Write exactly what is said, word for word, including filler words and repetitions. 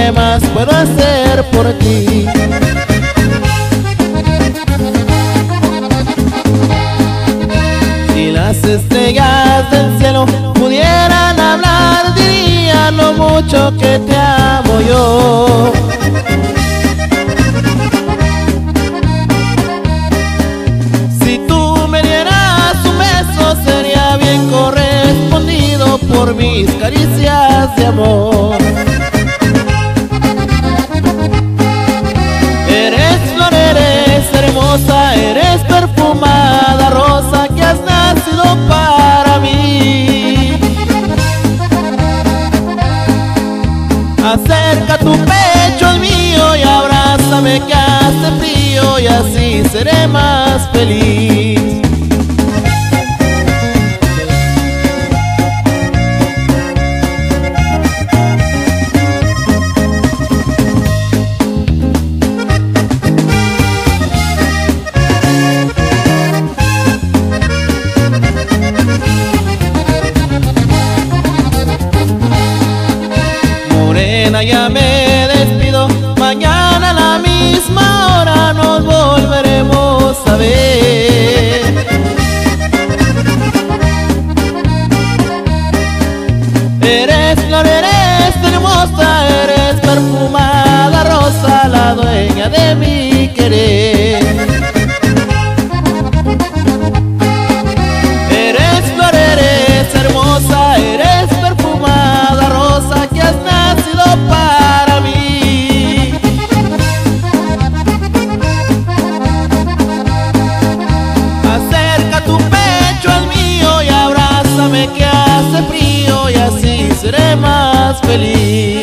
¿qué más puedo hacer por ti? Si las estrellas del cielo pudieran hablar, dirían lo mucho que te amo yo. Si tú me dieras un beso, sería bien correspondido por mis caricias de amor. Eres flor, eres hermosa, eres perfumada rosa que has nacido para mí. Acerca tu pecho al mío y abrázame que hace frío, y así seré más feliz. Morena, ya me despido, mañana a la misma hora nos volveremos a ver. Eres flor, eres hermosa, eres perfumada rosa, la dueña de mi querer. Eres flor, eres hermosa, eres perfumada rosa que has nacido para mí. Acerca tu pecho al mío y abrázame que hace frío, y así seré más feliz.